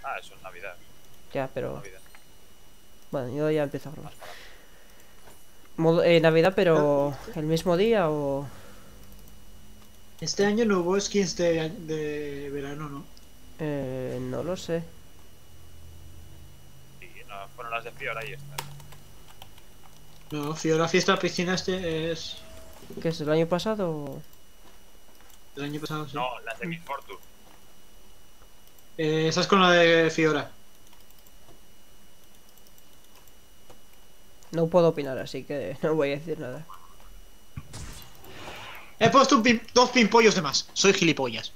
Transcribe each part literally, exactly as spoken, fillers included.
Ah, eso es Navidad. Ya, pero... Navidad. Bueno, yo ya empiezo a probar. Modo- eh, Navidad, pero... ¿El mismo día o...? Este año no hubo skins de, de verano, ¿no? Eh, no lo sé. Sí, no, fueron las de Fiora y estas. No, Fiora Fiesta Piscina este es ¿Qué es el año pasado o...? el año pasado, sí. No, las de Miss Fortune. Eh, esa es con la de Fiora. No puedo opinar, así que no voy a decir nada. He puesto un pin- dos pimpollos de más. Soy gilipollas.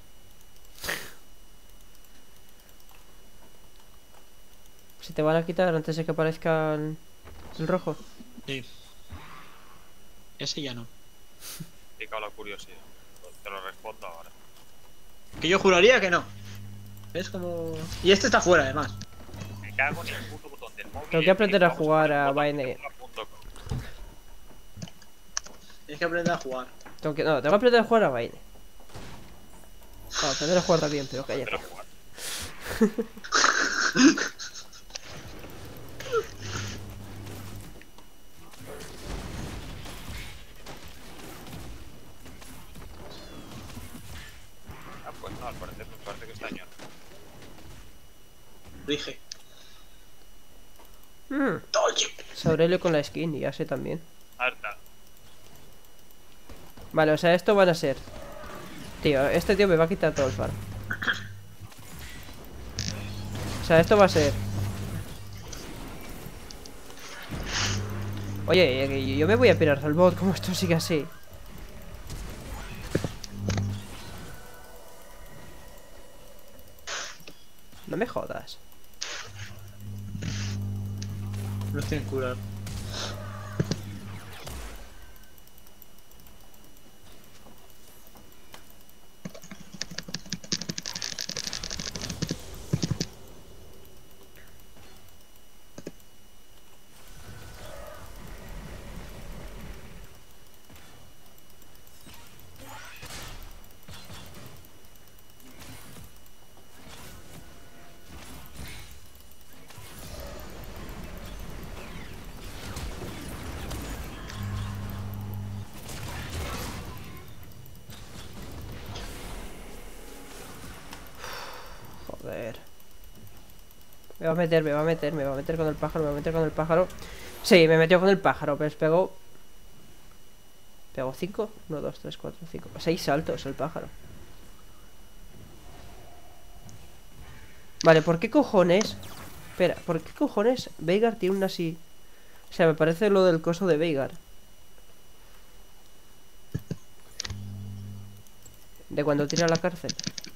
¿Se te van a quitar antes de que aparezca el, el rojo? Sí. Ese ya no. Pica la curiosidad. Te lo respondo ahora. Que yo juraría que no. Es como... Y este está fuera, además. Me cago en el puto botón del móvil. Tengo que aprender a jugar a Vayne. Tienes que aprender a jugar. Tengo que... No, tengo que aprender a jugar a Vayne. No, aprender a jugar también, pero cállate. Ah, pues no, al parecer me parece que está año. Dije. Hmm. Es Aurelio con la skin y ya sé también. Harta. Vale, o sea, esto van a ser... Tío, este tío me va a quitar todo el farm. O sea, esto va a ser... Oye, eh, yo me voy a pirar al bot, como esto sigue así. No me jodas. No estoy en curar. Joder. Me va a meter, me va a meter, me va a meter con el pájaro, me va a meter con el pájaro. Sí, me metió con el pájaro, pero pegó... ¿Pegó cinco? uno, dos, tres, cuatro, cinco. seis saltos el pájaro. Vale, ¿por qué cojones? Espera, ¿por qué cojones Veigar tiene una así? O sea, me parece lo del coso de Veigar. De cuando tira a la cárcel.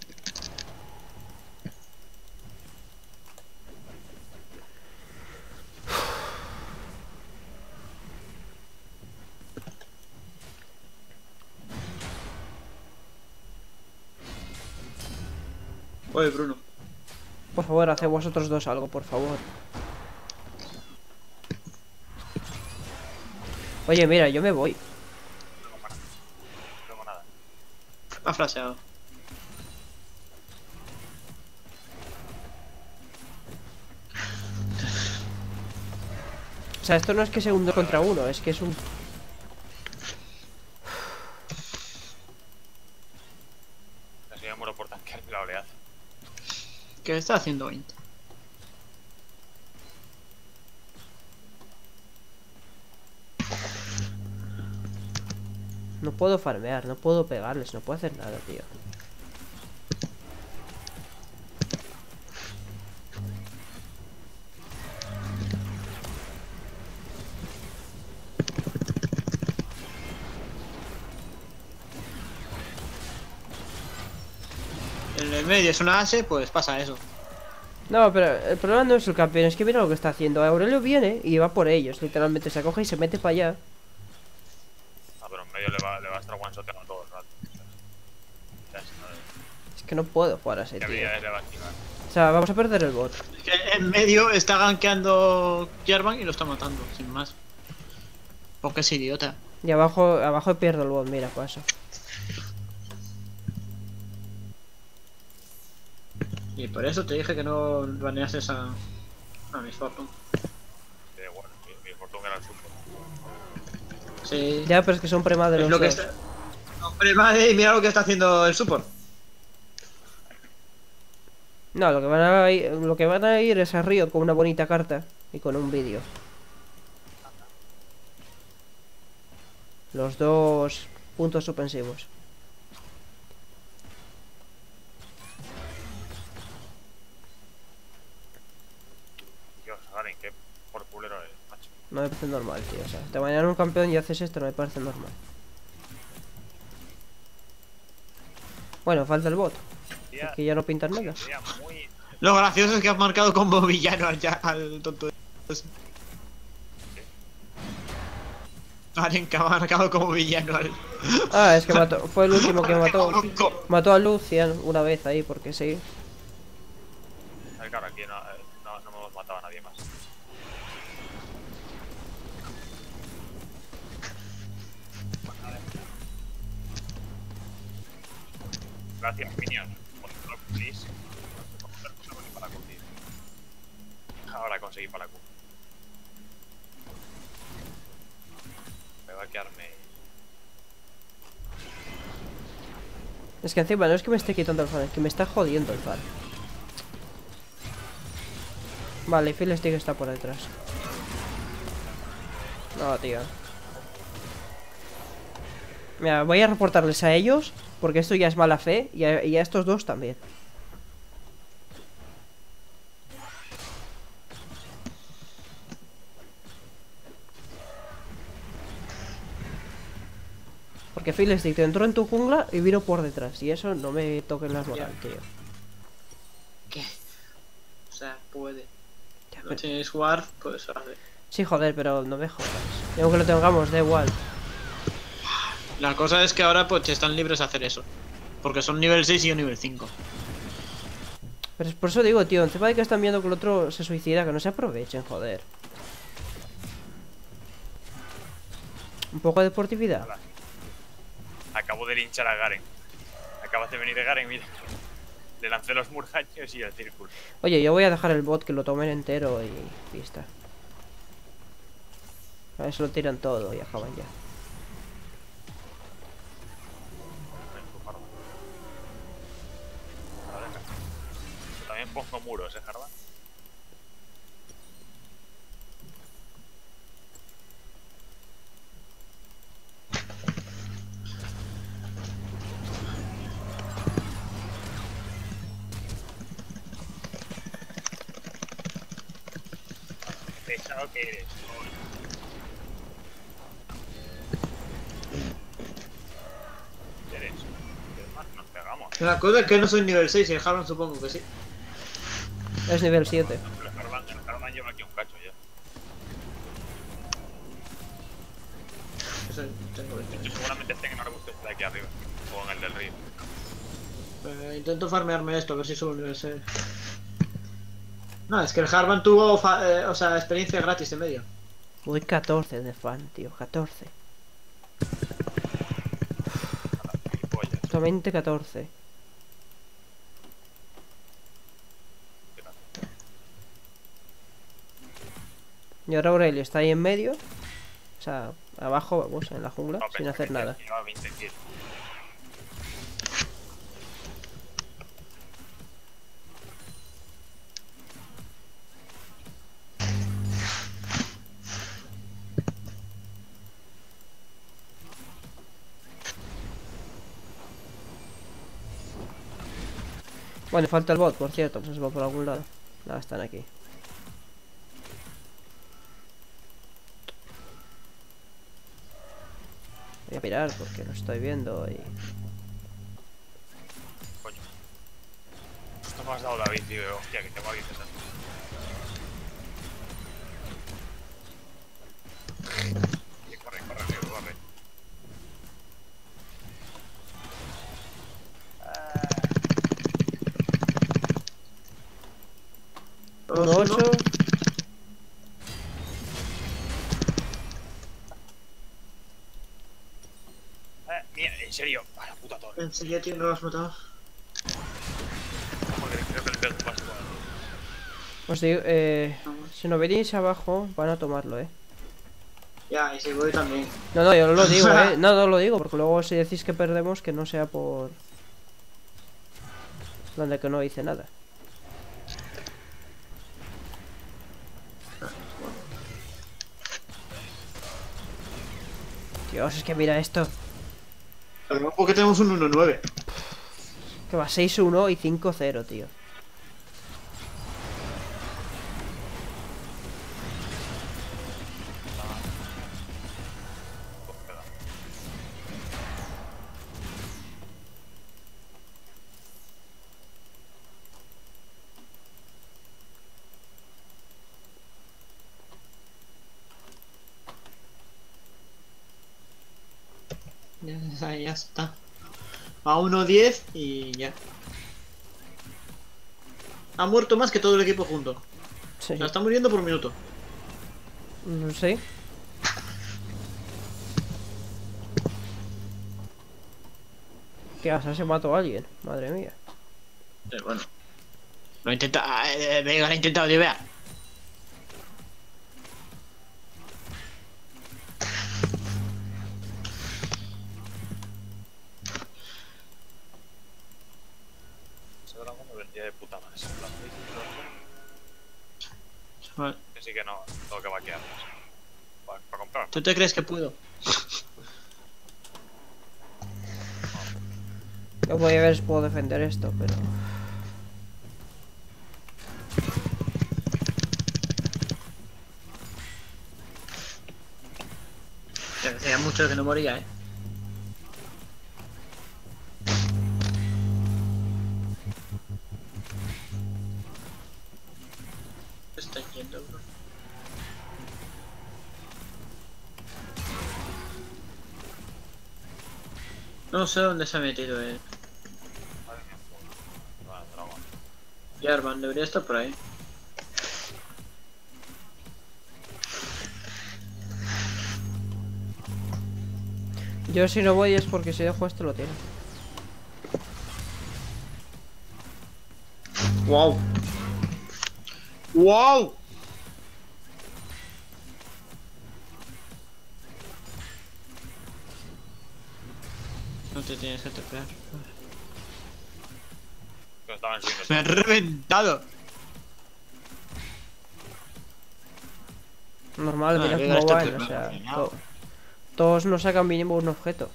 Oye, Bruno. Por favor, haced vosotros dos algo, por favor. Oye, mira, yo me voy. No tengo nada. Ha flasheado. O sea, esto no es que sea un dos contra uno, es que es un... Casi me muero por tanquearme la oleada. ¿Qué está haciendo veinte? No puedo farmear, no puedo pegarles, no puedo hacer nada, tío. En el medio es una ase, pues pasa eso. No, pero el problema no es el campeón, es que mira lo que está haciendo. Aurelio viene y va por ellos, literalmente. Se acoge y se mete para allá. Ah, pero en medio le va, le va a estar one shoteando todo el rato. Ya, si no, Es que no puedo jugar así, ¿qué tío. habilidades le va a activar? O sea, vamos a perder el bot. Es que en medio está gankeando Jarvan y lo está matando, sin más. Porque es idiota. Y abajo, abajo pierdo el bot, mira, paso. Y por eso te dije que no baneases a, a Miss Fortune. Da igual, mi, mi fortuna era el support. Sí. Ya, pero es que son prema de Es los lo que dos. está... Hombre, madre, mira lo que está haciendo el support. No, lo que van a ir, lo que van a ir es a Riot con una bonita carta y con un vídeo. Los dos puntos suspensivos. Dios, Garen, qué por culero eres, macho. No me parece normal, tío. O sea, te bañan un campeón y haces esto, no me parece normal. Bueno, falta el bot. Tía, Que ya no pintan nada. tía, muy... Lo gracioso es que has marcado como villano al, ya- al tonto ese. Garen que ha marcado como villano al... Ah, es que mató, fue el último que mató. Bronco. Mató a Lucian una vez ahí, porque sí. Claro, aquí no, eh, no, no hemos matado a nadie más. Gracias, Minion. Por favor, please. Para la Q, tío. Ahora conseguí para la Q. Me va a quedarme. Es que encima no es que me esté quitando el fan, es que me está jodiendo el fan. Vale, Phil Stick está por detrás. No, tío. Mira, voy a reportarles a ellos, porque esto ya es mala fe, y a, y a estos dos también. Porque Phil Stick te entró en tu jungla y vino por detrás, y eso no me toquen las moral, tío. ¿Qué? O sea, puede. Ya, No pero- tienes jugar, pues hace. Sí, joder, pero no me jodas. Y aunque lo tengamos, da igual. La cosa es que ahora pues están libres a hacer eso. Porque son nivel seis y yo nivel cinco. Pero es por eso digo, tío, encima de que están viendo que el otro se suicida, que no se aprovechen, joder. Un poco de deportividad. Hola. Acabo de linchar a Garen. Acabas de venir de Garen, mira. Le lancé los murgaños y el círculo. Oye, yo voy a dejar el bot que lo tomen entero y pista. A ver si lo tiran todo y acaban ya. Yo también pongo muros, ¿eh, Jarvan? Pesado que eres. Eres. ¿Qué más nos pegamos? La cosa es que no soy nivel seis y el Harlan supongo que sí. Es nivel siete. El Jarvan, el Jarvan lleva aquí un cacho ya. Eso tengo que Yo seguramente esté en el arbusto este de aquí arriba. O en el del río. Eh, intento farmearme esto, a ver si subo nivel seis. No, es que el Harvan tuvo fa- eh, o sea, experiencia gratis en medio. Voy catorce de fan, tío, catorce. Gilipollas. Solamente catorce. Y ahora Aurelio está ahí en medio. O sea, abajo, vamos, en la jungla, No, sin pensé hacer que nada. llevaba veinte kills. Bueno, falta el bot, por cierto, pues se va por algún lado. Nada, están aquí. Voy a mirar porque lo estoy viendo y... Coño. Justo me has dado David, tío. Hostia, que tengo aquí César. Sí, corre, corre, amigo, corre. Un Dos, ocho. uno. Eh, mira, en serio. A la puta torre. En serio, tío, no lo has matado. Joder, creo que le pego. Os digo, eh, si no venís abajo, van a tomarlo, eh. Ya, y si voy también. No, no, yo no lo digo, eh. No, no lo digo, porque luego si decís que perdemos, que no sea por... Donde que no hice nada. Dios, es que mira esto. Pero porque tenemos un uno nueve. Que va seis uno y cinco cero, tío. Ya, ya está. A uno diez y ya. Ha muerto más que todo el equipo junto. Sí. O sea, está muriendo por minuto. No sé. ¿Qué haces? Se mató a alguien. Madre mía. Eh, bueno. Lo intenta. Eh, venga, lo ha intentado, tío, vea. Ese dragón me vendría de puta madre. En plan, Vale. que sí que no, tengo que vaquear. Para, para comprar. ¿Tú te crees que puedo? Yo voy a ver si puedo defender esto, pero... Te decía mucho que no moría, eh. Está yendo, bro. No sé dónde se ha metido, eh. Madre mía, vale, dragón. Jarvan debería estar por ahí. Yo si no voy es porque si dejo esto lo tiene. ¡Wow! ¡Wow! No te tienes que tocar. Que estaban subiendo. ¡Me han reventado! Normal, Ah, mira que cómo esto van, te- o sea... no. to- Todos nos sacan mínimo un objeto.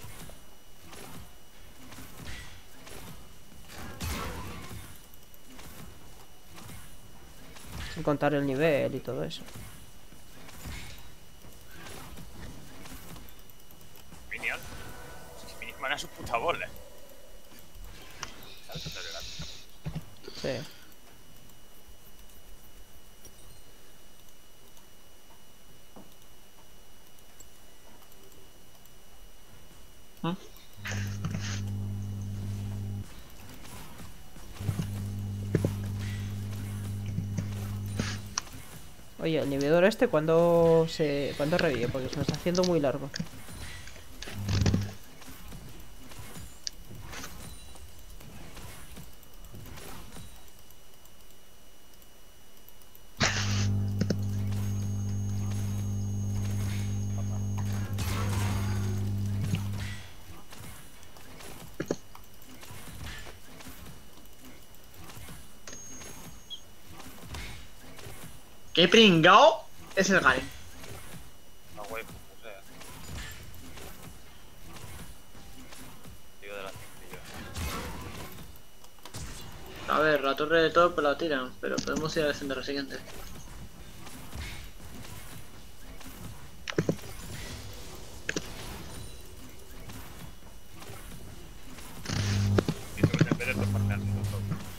Sin contar el nivel y todo eso. Minion. Es que Minion van a su puta bola. Salto acelerado. Sí. ¿Ah? Oye, el inhibidor este, ¿cuándo se... ¿cuándo revive? Porque se nos está haciendo muy largo. ¡Qué pringao! Es el Garen. No, güey, o sea. Digo de la cintillo. A ver, la torre de top la tiran, pero podemos ir a defender la siguiente. Y tú en vez de esto farmeando todo.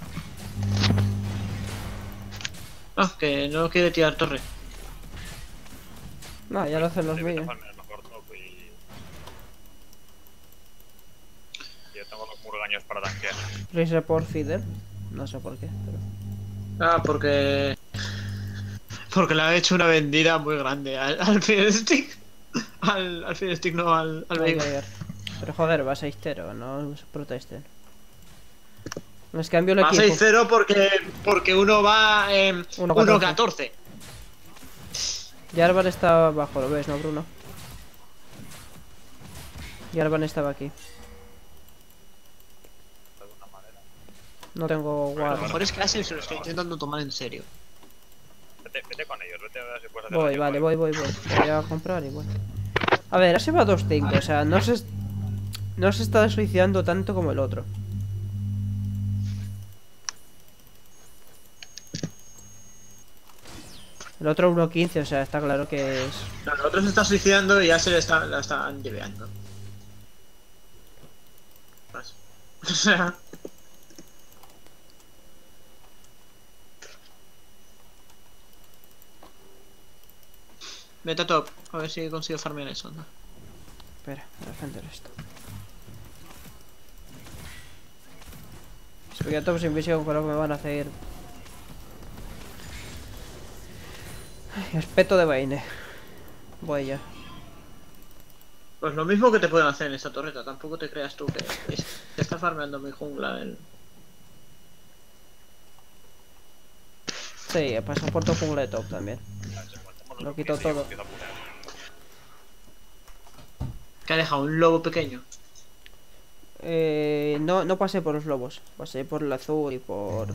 Ah, que no quiere tirar torre. No, ya lo hacen los Debe de míos. farmear mejor top y... Yo tengo los murgaños para tanquear. Please report feeder. No sé por qué, pero... Ah, porque... Porque le ha hecho una vendida muy grande al, al Firestick. Al, al Firestick, no, al, al Ay, Veigar. ay, ay. Pero joder, va seis cero, no se protesten. Les cambio el Va equipo. seis cero porque, porque uno va en uno uno catorce. catorce. Jarvan está abajo, lo ves, ¿no, Bruno? Jarvan estaba aquí. De alguna manera. No tengo A lo guard. mejor es que Ashen se lo estoy intentando tomar en serio. Vete, vete con ellos, vete a ver si puedes hacer Voy, daño, vale, voy, voy, voy. Voy a comprar y voy. A ver, Ashe va dos cinco, o sea, no se... No se está suicidando tanto como el otro. El otro uno quince, o sea, está claro que es... No, el otro se está suicidando y ya se le está, la están lleveando. Pues, o sea... Vete a top, a ver si consigo farmear eso, ¿no? Espera, voy a defender esto. Si voy a top sin visión, creo que me van a hacer... Ay, espeto de Vayne. Voy ya. Pues lo mismo que te pueden hacer en esta torreta, tampoco te creas tú que es- te está farmeando mi jungla el... Sí, pasa por tu jungla de top también. Vale, se aguantamos Lo los quito quince y todo. empiezo a putear. que ha dejado un lobo pequeño. Eh, no, no pasé por los lobos. Pasé por el azul y por...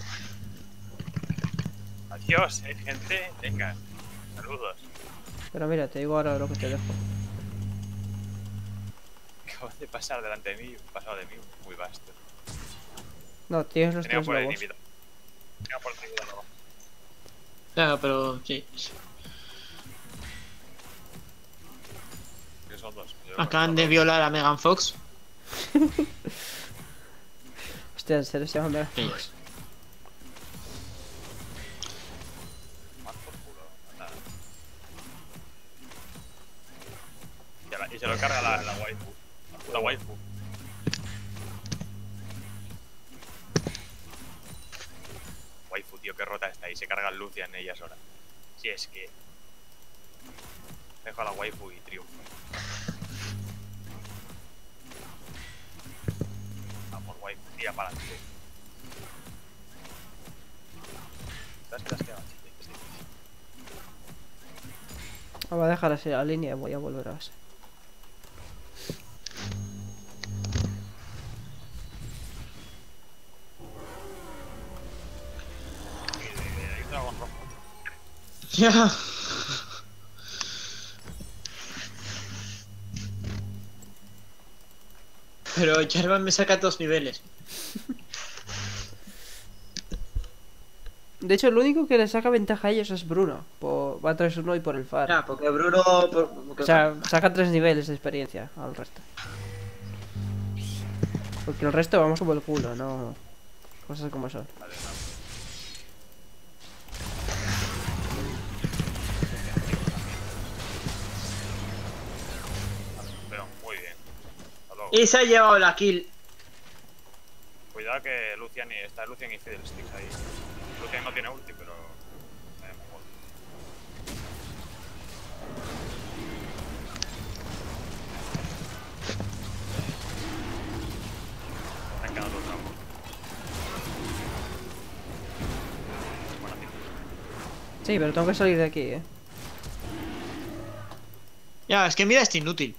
Adiós, eh, gente. Venga. Saludos. Pero mira, te digo ahora lo que te dejo. Acabo de pasar delante de mí, un pasado de mí muy vasto. No, tienes los Tenía tres por el lobos. inhibidor. Tenía por el inhibidor abajo. Claro, pero sí. Que son dos. Yo Acaban de dos. violar a Megan Fox. Hostia, en serio se llama Mega Sí. Fox. Más por culo. Nada. Y, a la- y se lo carga la, la waifu. La puta waifu. Waifu, tío, qué rota está ahí. Se carga el Lucian en ella sola. Si es que... Dejo a la waifu y triunfo. Vamos, waifu, tira para adelante. Te has te has quedado, chico, sí, sí. Ah, voy a dejar así la línea y voy a volver a base. Hay un dragón rojo. Ya. Pero Jarvan me saca dos niveles. De hecho, el único que le saca ventaja a ellos es Bruno. Por... Va tres uno y por el far. Ya, porque Bruno... por- porque- O sea, saca tres niveles de experiencia al resto. Porque el resto vamos como el culo, no... Cosas como son. Vale, no. Pero muy bien. Hasta luego. Y se ha llevado la kill. Cuidado que Lucian y está Lucian y Fiddlesticks ahí. Lucian no tiene ulti, pero. Eh, mejor. Me han quedado dos dragons. Bueno, tío. Sí, pero tengo que salir de aquí, eh. Ya, es que mira, es inútil.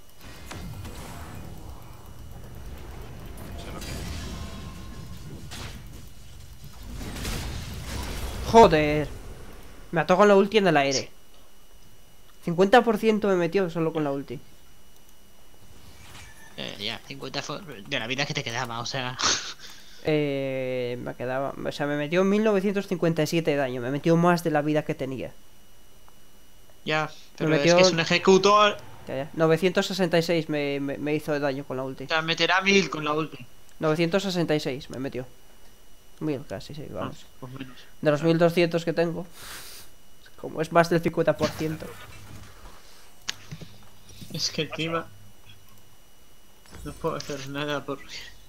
No sé lo que. Joder. Me ató con la ulti en el aire. cincuenta por ciento me metió solo con la ulti. Eh, ya, cincuenta fue de la vida que te quedaba, o sea... Eh, me quedaba... O sea, me metió mil novecientos cincuenta y siete de daño. Me metió más de la vida que tenía. Ya, pero metió- es que es un ejecutor. Ya, ya. novecientos sesenta y seis me, me, me hizo de daño con la ulti. O sea, meterá mil con la ulti. novecientos sesenta y seis me metió. Mil casi, sí, vamos. Ah, pues menos. De los mil doscientos que tengo. Como es más del cincuenta por ciento. Es que encima... No puedo hacer nada por...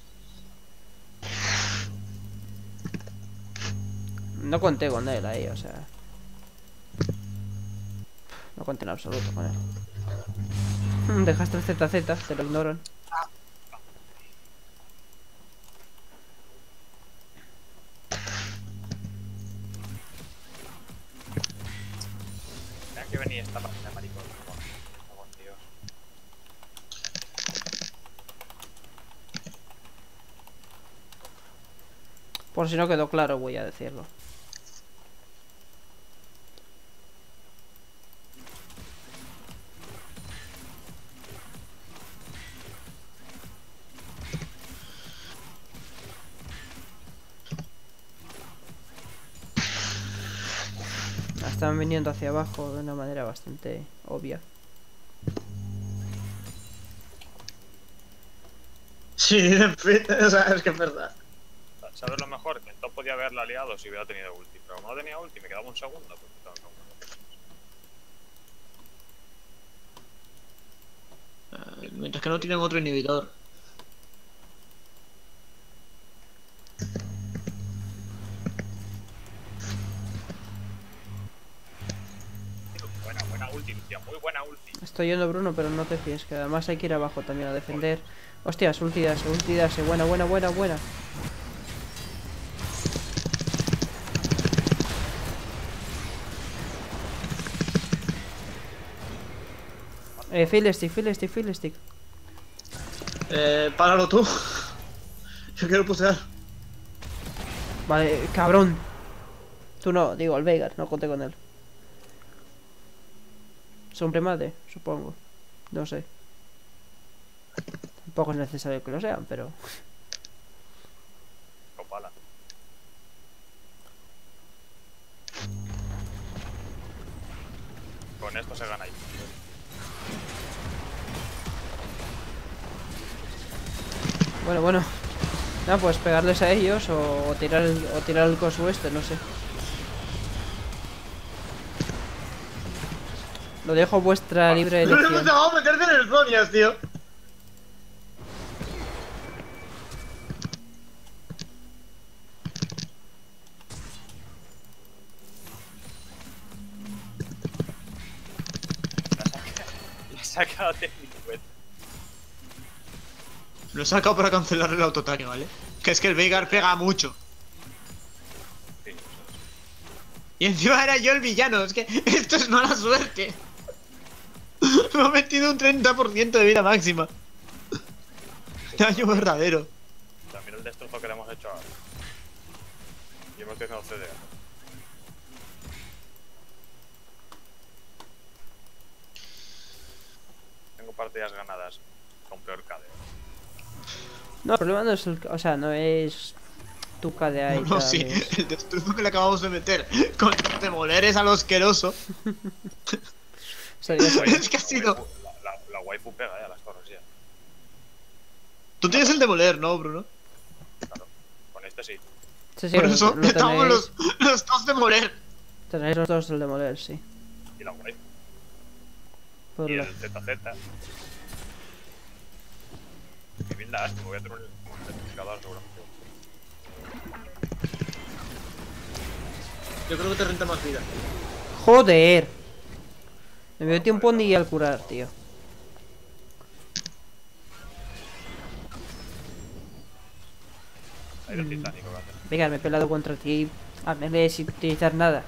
No conté con él ahí, o sea. No conté en absoluto con él. Mm, Dejaste el Z Z, te lo ignoran. que venía esta página, maricón. Oh, Dios. Por si no quedó claro, voy a decirlo. Están viniendo hacia abajo de una manera bastante obvia. Sí, en fin, o sea, es que es verdad. ¿Sabes lo mejor? Que en top podía haberla liado si hubiera tenido ulti. Pero como no tenía ulti, me quedaba un segundo. Pues estaba como... Eh, Mientras que no tienen otro inhibidor. Buena, buena ulti, Lucia. Muy buena ulti. Estoy yendo Bruno, pero no te fíes, que además hay que ir abajo también a defender. Hostias, ulti dase, ulti dase. Buena, buena, buena, buena. Eh, Fiddlestick, Fiddlestick, Fiddlestick. Eh, páralo tú. Yo quiero pusear. Vale, cabrón. Tú no, digo, el Veigar, no conté con él. Son primate, supongo. No sé. Tampoco es necesario que lo sean, pero... Copala. Con esto se gana ahí. Bueno, bueno. Nada, pues pegarles a ellos o, o tirar el, o tirar el coso este, no sé. Lo dejo a vuestra libre No le hemos elección. dejado meterte en el Zonias, tío. La saca técnico, güey. Lo he sacado para cancelar el autoataque, ¿vale? Que es que el Veigar pega mucho. Sí, eso es. Y encima era yo el villano, es que esto es mala suerte. Me ha metido un treinta por ciento de vida máxima. Daño verdadero. O sea, mira el destrozo que le hemos hecho ahora. Y hemos tenido C D. Tengo partidas ganadas con peor K D. No, el problema no es el... O sea, no es... Tu K D A y No, tal, sí, es- el destrozo que le acabamos de meter con los demoleres a lo asqueroso. Sería eso. Es que ha sido... La, la, la waifu pega ya las torres ya. Tú tienes el demoler, ¿no, Bruno? Claro. Con este sí. Sí, sí, Por lo- eso lo estamos tenéis, los, los dos demoler. tenéis los dos del demoler, sí. Y la waifu. Por Y la- el Z Z. Y bien la me voy a tener un, un certificador seguramente. Yo creo que te renta más vida. ¡Joder! Me dio tiempo ni al curar, tío. Ahí el titánico que hace. Venga, me he pelado contra ti a melee sin utilizar nada.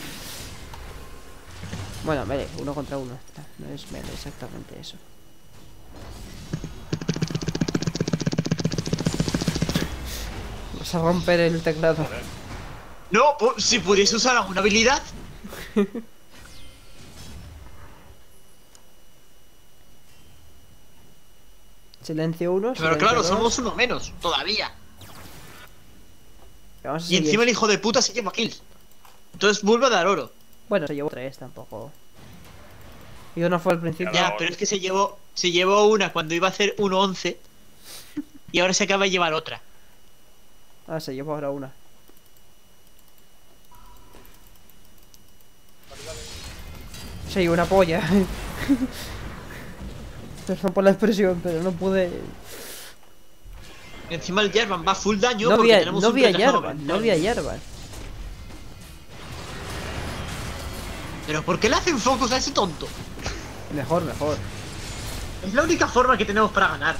Bueno, melee, uno contra uno. No, no es melee exactamente eso. Vas a romper el teclado. No, pu- si pudiese usar alguna habilidad. Silencio uno. Pero silencio claro, dos. somos uno menos, todavía. Vamos a Y seguir. encima el hijo de puta se lleva kills. Entonces vuelve a dar oro. Bueno, se llevó tres tampoco. Y uno fue al principio. Ya, oro. pero es que se llevó, se llevó una cuando iba a hacer uno once. Y ahora se acaba de llevar otra. Ah, se llevó ahora una. Sí, una polla. Perdón por la expresión, pero no pude. Encima el Jarvan va full daño No porque vi a, tenemos no un vi a retrasado Jarvan, mental. no vi a Jarvan. Pero ¿por qué le hacen focus a ese tonto? Mejor, mejor. Es la única forma que tenemos para ganar.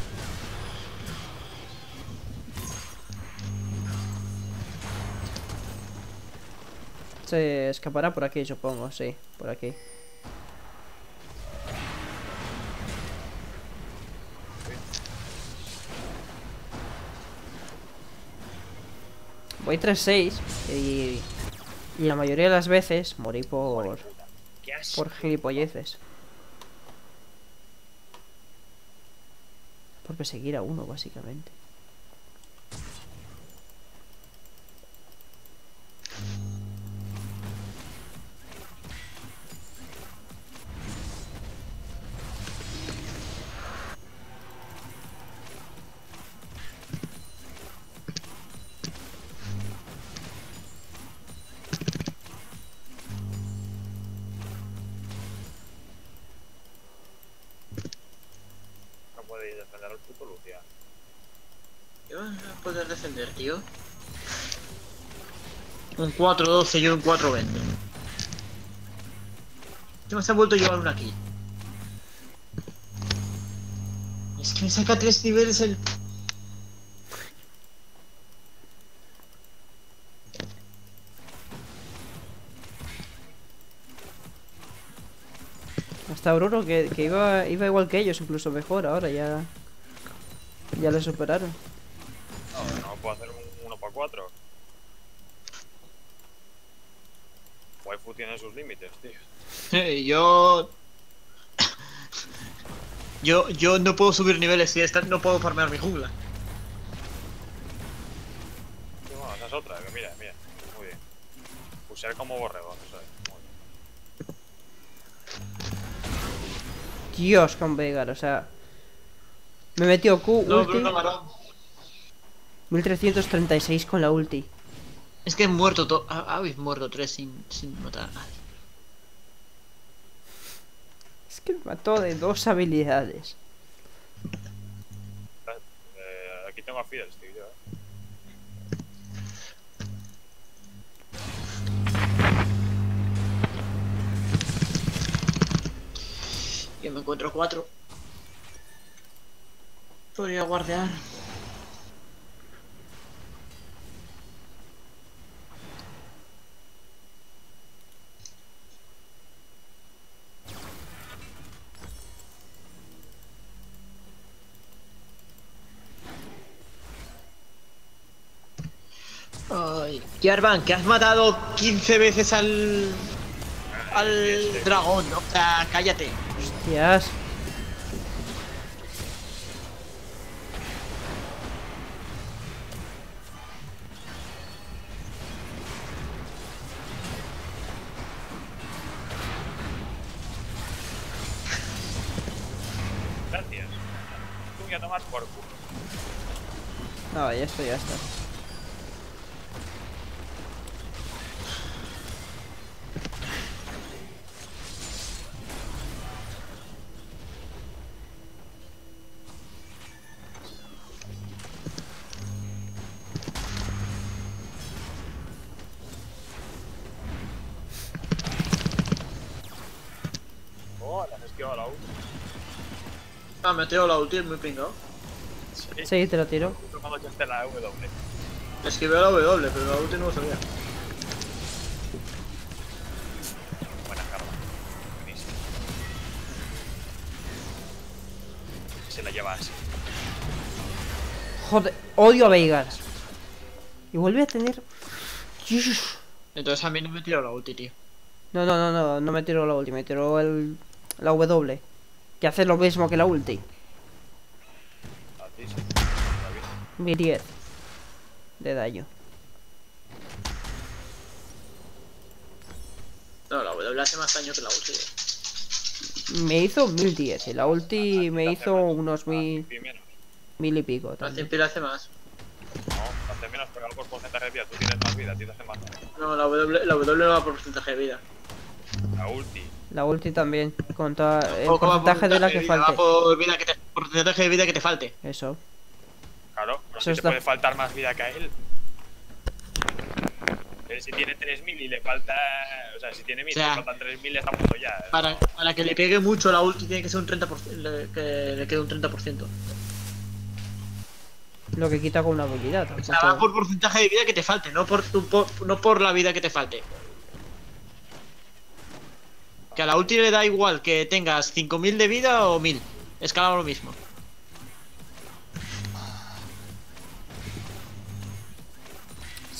Se escapará por aquí, supongo, sí, por aquí. voy tres seis y, y la mayoría de las veces morí por, ¿Qué asco? por gilipolleces. Por perseguir a uno, básicamente. No podéis defender al puto Lucia. ¿Qué vas a poder defender, tío? Un cuatro doce y un cuatro veinte. ¿Qué se ha vuelto a llevar una aquí? Es que me saca tres niveles el... Hasta Bruno, que, que iba, iba igual que ellos, incluso mejor. Ahora ya... Ya le superaron. No, no puedo hacer un uno para cuatro. Waifu tiene sus límites, tío. Eh, yo... yo... Yo no puedo subir niveles si esta... no puedo farmear mi jungla. Sí, bueno, esa es otra, que mira, mira. Muy bien. Usar como borrego, eso es. Muy bien. Dios, con Veigar, o sea... Me metió Q, No, ulti, Bruno Barón. mil trescientos treinta y seis con la ulti. Es que he muerto todo. Habéis muerto tres sin, sin matar a nadie. Es que me mató de dos habilidades. Eh, aquí tengo a Fiddlestick, yo, eh. Yo me encuentro cuatro. Podría guardear. Ay, Jarvan, que has matado quince veces al... al dragón, o sea, cállate. Hostias. Gracias. Tú voy a tomar por culo. No, ya está, ya está. Oh, las has esquivado la U. Ah, me ha tirado la ulti, es muy pringado. Sí. Sí, te lo tiro. Justo cuando echaste la W. Esquivé la W, pero la ulti no lo sabía. Buena carga. Buenísimo. Se la lleva así. Joder, odio a Veigar. Y vuelve a tener... Jesús. Entonces a mí no me he tirado la ulti, tío. No, no, no, no, no me tiró la ulti, me tiró el... la W. Que hace lo mismo que la ulti. A ti sí. Está bien. Mi diez de daño. No, la W hace más daño que la ulti. Me hizo mil diez y la ulti me Hace hizo menos. unos mil, Hace menos. mil y pico La también. cien hace más. No, hace menos porque algo por porcentaje de vida. Tú tienes más vida, a ti te hace más daño. No, la W, la W no va por porcentaje de vida. La ulti. La ulti también, con toda, el Tampoco va por porcentaje de la que vida, falte. Va por vida que te, porcentaje de vida que te falte. Eso. Claro, pero Eso si te está- puede faltar más vida que a él. Él si tiene tres mil y le falta... O sea, si tiene mil y O sea, le faltan tres mil, está muerto ya. Para, para que le pegue mucho la ulti tiene que ser un treinta por ciento. Le, que le quede un treinta por ciento. Lo que quita con una habilidad. O sea, va por porcentaje de vida que te falte, no por, tu, por, no por la vida que te falte. Que a la ulti le da igual que tengas cinco mil de vida o mil. Escala lo mismo.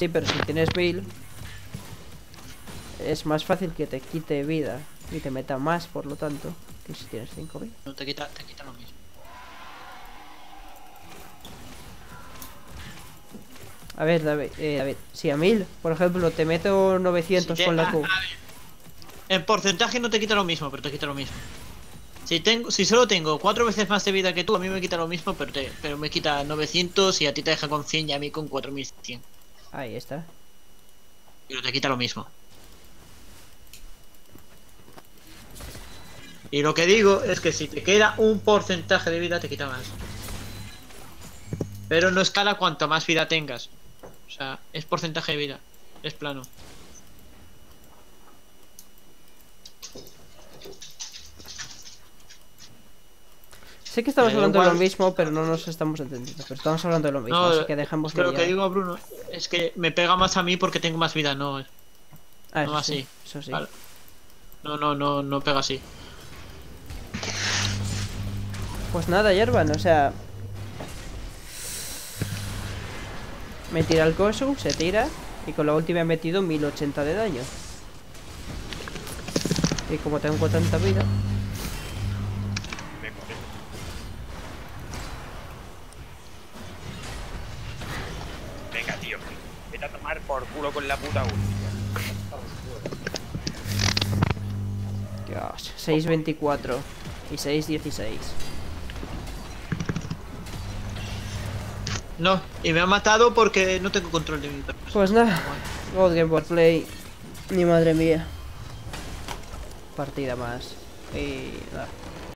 Sí, pero si tienes mil, es más fácil que te quite vida y te meta más, por lo tanto, que si tienes cinco mil. No te quita, te quita lo mismo. A ver, David, eh, David, si a mil, por ejemplo, te meto novecientos Si te- con la a- Q. a ver, en porcentaje no te quita lo mismo, pero te quita lo mismo. Si tengo, si solo tengo cuatro veces más de vida que tú, a mí me quita lo mismo, pero, te, pero me quita novecientos y a ti te deja con cien y a mí con cuatro mil cien. Ahí está. Pero te quita lo mismo. Y lo que digo es que si te queda un porcentaje de vida, te quita más. Pero no escala cuanto más vida tengas. O sea, es porcentaje de vida. Es plano. Sé que estamos Eh, hablando de igual- lo mismo, pero no nos estamos entendiendo. Pero estamos hablando de lo mismo, No, así que dejamos es que lo de que liar. digo, Bruno, es que me pega más a mí porque tengo más vida, no. Ah, eso no sí, así. eso sí. Vale. No, no, no, no pega así. Pues nada, Yerban, o sea... Me tira el Kosu, se tira, y con la última he metido mil ochenta de daño. Y como tengo tanta vida... Me curé. Venga, tío. Vete a tomar por culo con la puta última. Dios, seis veinticuatro y seis dieciséis. No, y me ha matado porque no tengo control de mi personaje. Pues nada, God Game Board Play. Ni madre mía. Partida más. Y nada.